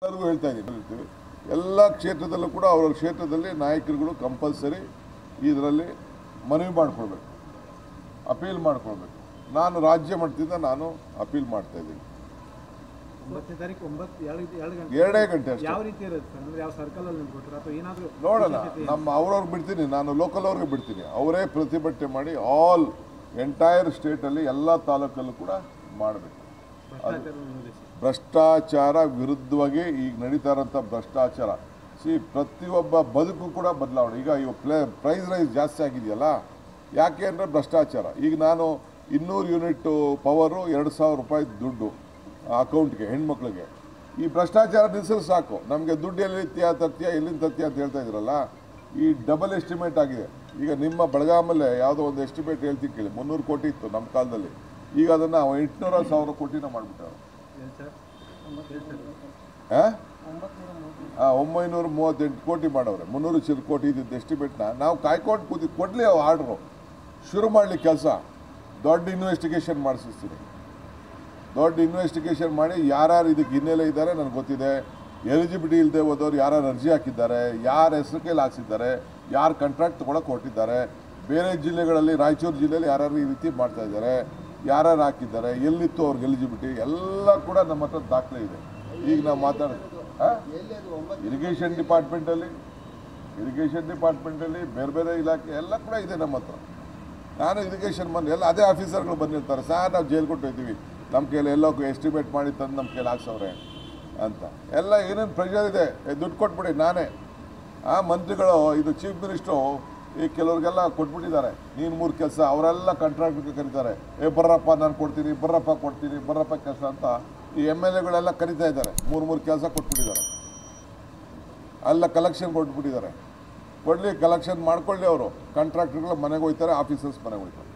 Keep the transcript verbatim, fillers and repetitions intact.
ಎಲ್ಲರಿಗೂ ಹೇಳ್ತಾ ಇದ್ದೀನಿ, ಎಲ್ಲ ಕ್ಷೇತ್ರದಲ್ಲೂ ಕೂಡ ಅವರ ಕ್ಷೇತ್ರದಲ್ಲಿ ನಾಯಕರುಗಳು ಕಂಪಲ್ಸರಿ ಇದರಲ್ಲಿ ಮನವಿ ಮಾಡಿಕೊಳ್ಬೇಕು, ಅಪೀಲ್ ಮಾಡಿಕೊಳ್ಬೇಕು. ನಾನು ರಾಜ್ಯ ಮಟ್ಟದಿಂದ ನಾನು ಅಪೀಲ್ ಮಾಡ್ತಾ ಇದ್ದೀನಿ. ಎರಡೇ ಗಂಟೆ ಅಷ್ಟೇ. ನೋಡೋಣ, ನಮ್ಮ ಅವ್ರವ್ರಿಗೆ ಬಿಡ್ತೀನಿ, ನಾನು ಲೋಕಲ್ ಅವ್ರಿಗೆ ಬಿಡ್ತೀನಿ. ಅವರೇ ಪ್ರತಿಭಟನೆ ಮಾಡಿ ಆಲ್ ಎಂಟೈರ್ ಸ್ಟೇಟಲ್ಲಿ ಎಲ್ಲ ತಾಲೂಕಲ್ಲೂ ಕೂಡ ಮಾಡಬೇಕು. ಭ್ರಷ್ಟಾಚಾರ ವಿರುದ್ಧವಾಗಿ ಈಗ ನಡೀತಾ ಇರೋಂಥ ಭ್ರಷ್ಟಾಚಾರ ಸಿ ಪ್ರತಿಯೊಬ್ಬ ಬದುಕು ಕೂಡ ಬದಲಾವಣೆ. ಈಗ ಇವು ಪ್ಲೇ ಪ್ರೈಸ್ ರೈಸ್ ಜಾಸ್ತಿ ಆಗಿದೆಯಲ್ಲ, ಯಾಕೆ ಅಂದರೆ ಭ್ರಷ್ಟಾಚಾರ. ಈಗ ನಾನು ಇನ್ನೂರು ಯೂನಿಟ್ ಪವರು ಎರಡು ಸಾವಿರ ರೂಪಾಯಿ ದುಡ್ಡು ಅಕೌಂಟ್ಗೆ ಹೆಣ್ಮಕ್ಳಿಗೆ. ಈ ಭ್ರಷ್ಟಾಚಾರ ನಿಲ್ಲಿಸಿದ್ರೆ ಸಾಕು. ನಮಗೆ ದುಡ್ಡು ಎಲ್ಲಿ ತ್ಯಾ ತತ್ಯ ಎಲ್ಲಿಂದ ತತ್ಯ ಅಂತ ಹೇಳ್ತಾ ಇದ್ರಲ್ಲ, ಈ ಡಬಲ್ ಎಸ್ಟಿಮೇಟ್ ಆಗಿದೆ. ಈಗ ನಿಮ್ಮ ಬೆಳಗಾಮಲ್ಲೇ ಯಾವುದೋ ಒಂದು ಎಸ್ಟಿಮೇಟ್ ಹೇಳ್ತೀನಿ ಕೇಳಿ, ಮುನ್ನೂರು ಕೋಟಿ ಇತ್ತು ನಮ್ಮ ಕಾಲದಲ್ಲಿ, ಈಗ ಅದನ್ನು ಎಂಟುನೂರ ಸಾವಿರ ಕೋಟಿನ ಮಾಡಿಬಿಟ್ಟರು. ಹಾಂ ಹಾಂ ಒಂಬೈನೂರ ಮೂವತ್ತೆಂಟು ಕೋಟಿ ಮಾಡವ್ರೆ. ಮುನ್ನೂರು ಚಿರು ಕೋಟಿ ಇದ್ದಿದ್ದು ಎಸ್ಟಿಮೇಟ್ನ ನಾವು ಕಾಯ್ಕೊಂಡು ಕೂತಿ ಕೊಡಲಿ ಅವು ಆರ್ಡ್ರು ಶುರು ಮಾಡಲಿ ಕೆಲಸ. ದೊಡ್ಡ ಇನ್ವೆಸ್ಟಿಗೇಷನ್ ಮಾಡಿಸ್ತೀನಿ, ದೊಡ್ಡ ಇನ್ವೆಸ್ಟಿಗೇಷನ್ ಮಾಡಿ ಯಾರ್ಯಾರು ಇದಕ್ಕೆ ಹಿನ್ನೆಲೆ ಇದ್ದಾರೆ ನನಗೆ ಗೊತ್ತಿದೆ. ಎಲಿಜಿಬಿಲಿಟಿ ಇಲ್ಲದೆ ಹೋದವ್ರು ಯಾರ್ಯಾರು ಅರ್ಜಿ ಹಾಕಿದ್ದಾರೆ, ಯಾರ ಹೆಸರು ಕೈಲಿ ಹಾಕ್ಸಿದ್ದಾರೆ, ಯಾರು ಕಾಂಟ್ರಾಕ್ಟ್ ತೊಗೊಳಕ್ಕೆ ಹೊರಟಿದ್ದಾರೆ, ಬೇರೆ ಜಿಲ್ಲೆಗಳಲ್ಲಿ ರಾಯಚೂರು ಜಿಲ್ಲೆಯಲ್ಲಿ ಯಾರ್ಯಾರು ಈ ರೀತಿ ಮಾಡ್ತಾಯಿದ್ದಾರೆ, ಯಾರ್ಯಾರು ಹಾಕಿದ್ದಾರೆ, ಎಲ್ಲಿತ್ತು ಅವ್ರಿಗೆ ಎಲಿಜಿಬಿಲಿಟಿ ಎಲ್ಲ ಕೂಡ ನಮ್ಮ ಹತ್ರ ದಾಖಲೆ ಇದೆ. ಈಗ ನಾವು ಮಾತಾಡೋದು ಇರಿಗೇಷನ್ ಡಿಪಾರ್ಟ್ಮೆಂಟಲ್ಲಿ ಇರಿಗೇಷನ್ ಡಿಪಾರ್ಟ್ಮೆಂಟಲ್ಲಿ ಬೇರೆ ಬೇರೆ ಇಲಾಖೆ ಎಲ್ಲ ಕೂಡ ಇದೆ ನಮ್ಮ ಹತ್ರ. ನಾನು ಇರಿಗೇಷನ್ ಬಂದು ಎಲ್ಲ ಅದೇ ಆಫೀಸರ್ಗಳು ಬಂದಿರ್ತಾರೆ, ಸಾರ್ ನಾವು ಜೈಲು ಕೊಟ್ಟು ಹೋಗ್ತೀವಿ, ನಮ್ಮ ಕೈಯಲ್ಲಿ ಎಲ್ಲೋ ಎಸ್ಟಿಮೇಟ್ ಮಾಡಿ ತಂದು ನಮ್ಮ ಕೈಲಿ ಹಾಕ್ಸವ್ರೆ ಅಂತ ಎಲ್ಲ ಏನೇನು ಪ್ರೆಷರ್ ಇದೆ, ದುಡ್ಡು ಕೊಟ್ಬಿಡಿ. ನಾನೇ ಆ ಮಂತ್ರಿಗಳು ಇದು ಚೀಫ್ ಮಿನಿಸ್ಟ್ರು ಈ ಕೆಲವ್ರಿಗೆಲ್ಲ ಕೊಟ್ಬಿಟ್ಟಿದ್ದಾರೆ, ನೀನು ಮೂರು ಕೆಲಸ ಅವರೆಲ್ಲ ಕಾಂಟ್ರಾಕ್ಟ್ಗೆ ಕರೀತಾರೆ, ಏ ಬರ್ರಪ್ಪ ನಾನು ಕೊಡ್ತೀನಿ, ಬರ್ರಪ್ಪ ಕೊಡ್ತೀನಿ, ಬರ್ರಪ್ಪ ಕೆಲಸ ಅಂತ ಈ ಎಮ್ ಎಲ್ ಎಗಳೆಲ್ಲ ಕರೀತಾ ಇದ್ದಾರೆ. ಮೂರು ಮೂರು ಕೆಲಸ ಕೊಟ್ಬಿಟ್ಟಿದ್ದಾರೆ, ಎಲ್ಲ ಕಲೆಕ್ಷನ್ ಕೊಟ್ಬಿಟ್ಟಿದ್ದಾರೆ. ಕೊಡಲಿ, ಕಲೆಕ್ಷನ್ ಮಾಡ್ಕೊಳ್ಳಿ. ಅವರು ಕಾಂಟ್ರಾಕ್ಟರ್ಗಳು ಮನೆಗೆ ಹೋಗ್ತಾರೆ, ಆಫೀಸರ್ಸ್ ಮನೆಗೆ ಹೋಗ್ತಾರೆ.